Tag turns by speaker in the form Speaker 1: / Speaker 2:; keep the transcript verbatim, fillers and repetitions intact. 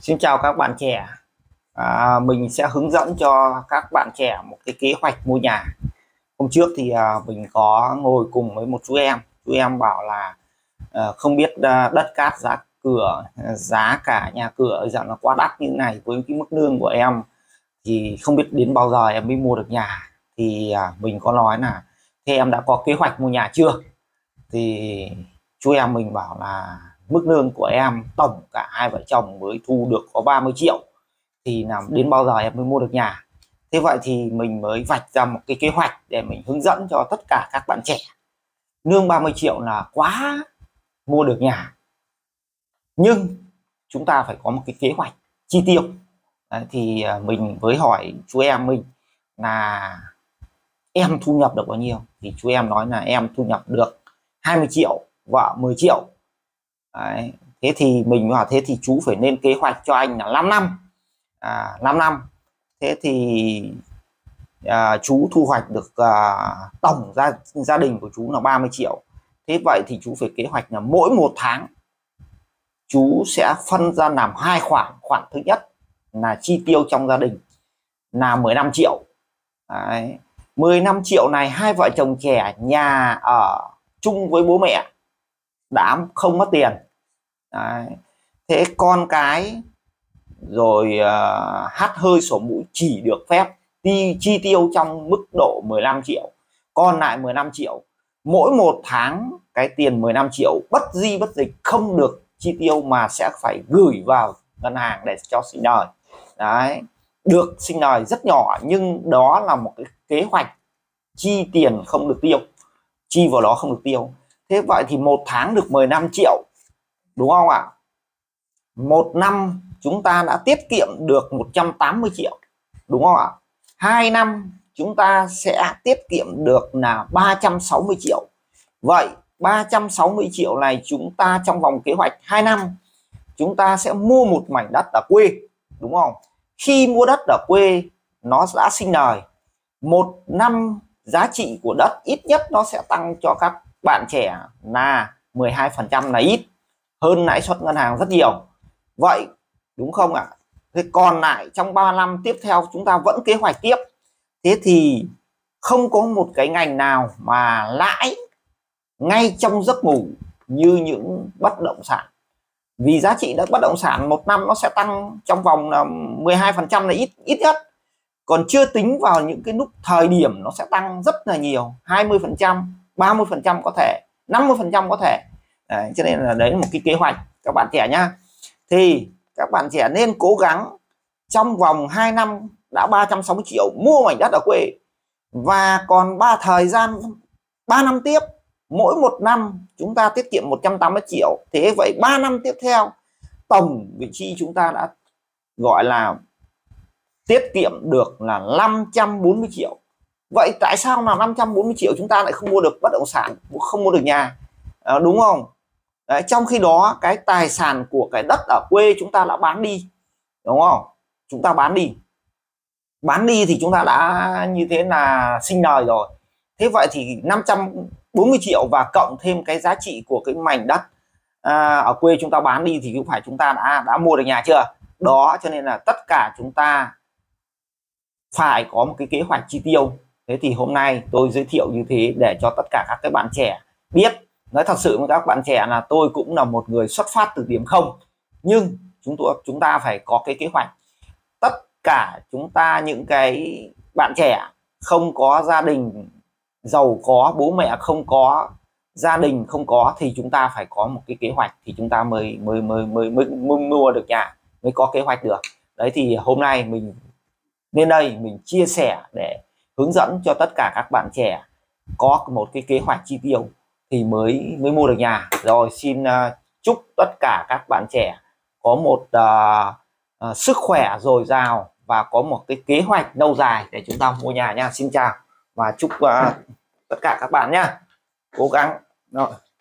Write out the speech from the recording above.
Speaker 1: Xin chào các bạn trẻ. À, mình sẽ hướng dẫn cho các bạn trẻ một cái kế hoạch mua nhà. Hôm trước thì à, mình có ngồi cùng với một chú em. Chú em bảo là à, không biết à, đất cát giá cửa, giá cả nhà cửa bây giờ nó quá đắt như thế này, với cái mức lương của em thì không biết đến bao giờ em mới mua được nhà. Thì à, mình có nói là thế em đã có kế hoạch mua nhà chưa? Thì chú em mình bảo là mức lương của em tổng cả hai vợ chồng mới thu được có ba mươi triệu, thì làm đến bao giờ em mới mua được nhà. Thế vậy thì mình mới vạch ra một cái kế hoạch để mình hướng dẫn cho tất cả các bạn trẻ. Lương ba mươi triệu là quá mua được nhà, nhưng chúng ta phải có một cái kế hoạch chi tiêu. Đấy, thì mình mới hỏi chú em mình là em thu nhập được bao nhiêu, thì chú em nói là em thu nhập được hai mươi triệu, vợ mười triệu. Đấy, thế thì mình bảo thế thì chú phải lên kế hoạch cho anh là năm năm, à, năm năm. Thế thì à, chú thu hoạch được à, tổng gia gia đình của chú là ba mươi triệu. Thế vậy thì chú phải kế hoạch là mỗi một tháng chú sẽ phân ra làm hai khoản. Khoản thứ nhất là chi tiêu trong gia đình là mười lăm triệu. Đấy, mười lăm triệu này hai vợ chồng trẻ nhà ở chung với bố mẹ đã không mất tiền. Đấy, thế con cái rồi uh, hắt hơi sổ mũi chỉ được phép đi chi tiêu trong mức độ mười lăm triệu, còn lại mười lăm triệu. Mỗi một tháng cái tiền mười lăm triệu bất di bất dịch không được chi tiêu mà sẽ phải gửi vào ngân hàng để cho sinh lời. Đấy, được sinh lời rất nhỏ, nhưng đó là một cái kế hoạch chi tiền không được tiêu, chi vào đó không được tiêu. Thế vậy thì một tháng được mười lăm triệu, đúng không ạ? Một năm chúng ta đã tiết kiệm được một trăm tám mươi triệu, đúng không ạ? Hai năm chúng ta sẽ tiết kiệm được là ba trăm sáu mươi triệu. Vậy ba trăm sáu mươi triệu này chúng ta trong vòng kế hoạch hai năm chúng ta sẽ mua một mảnh đất ở quê, đúng không? Khi mua đất ở quê nó đã sinh lời, một năm giá trị của đất ít nhất nó sẽ tăng cho các bạn trẻ là mười hai phần trăm, là ít hơn lãi suất ngân hàng rất nhiều. Vậy đúng không ạ? Thế còn lại trong ba năm tiếp theo chúng ta vẫn kế hoạch tiếp. Thế thì không có một cái ngành nào mà lãi ngay trong giấc ngủ như những bất động sản. Vì giá trị đất bất động sản một năm nó sẽ tăng trong vòng là mười hai phần trăm là ít ít nhất. Còn chưa tính vào những cái lúc thời điểm nó sẽ tăng rất là nhiều, hai mươi phần trăm, ba mươi phần trăm có thể, năm mươi phần trăm có thể. Đấy, cho nên là đấy là một cái kế hoạch các bạn trẻ nhá. Thì các bạn trẻ nên cố gắng trong vòng hai năm đã ba trăm sáu mươi triệu mua mảnh đất ở quê, và còn ba thời gian ba năm tiếp, mỗi một năm chúng ta tiết kiệm một trăm tám mươi triệu. Thế vậy ba năm tiếp theo tổng vị trí chúng ta đã gọi là tiết kiệm được là năm trăm bốn mươi triệu. Vậy tại sao là năm trăm bốn mươi triệu chúng ta lại không mua được bất động sản, không mua được nhà, à, đúng không? Đấy, trong khi đó cái tài sản của cái đất ở quê chúng ta đã bán đi, đúng không? Chúng ta bán đi bán đi thì chúng ta đã như thế là sinh lời rồi. Thế vậy thì năm trăm bốn mươi triệu và cộng thêm cái giá trị của cái mảnh đất à, ở quê chúng ta bán đi thì cũng phải chúng ta đã đã mua được nhà chưa? Đó, cho nên là tất cả chúng ta phải có một cái kế hoạch chi tiêu. Thế thì hôm nay tôi giới thiệu như thế để cho tất cả các cái bạn trẻ biết. Nói thật sự với các bạn trẻ là tôi cũng là một người xuất phát từ điểm không, nhưng chúng tôi chúng ta phải có cái kế hoạch. Tất cả chúng ta những cái bạn trẻ không có gia đình giàu có, bố mẹ không có, gia đình không có, thì chúng ta phải có một cái kế hoạch thì chúng ta mới mới mới mới mới, mới mua được nhà, mới có kế hoạch được. Đấy, thì hôm nay mình nên đây mình chia sẻ để hướng dẫn cho tất cả các bạn trẻ có một cái kế hoạch chi tiêu thì mới mới mua được nhà. Rồi xin uh, chúc tất cả các bạn trẻ có một uh, uh, sức khỏe dồi dào và có một cái kế hoạch lâu dài để chúng ta mua nhà nha. Xin chào và chúc uh, tất cả các bạn nha, cố gắng. Rồi.